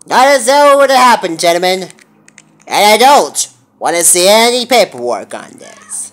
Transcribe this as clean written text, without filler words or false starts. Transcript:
Not as though it would have happened, gentlemen. And I don't want to see any paperwork on this.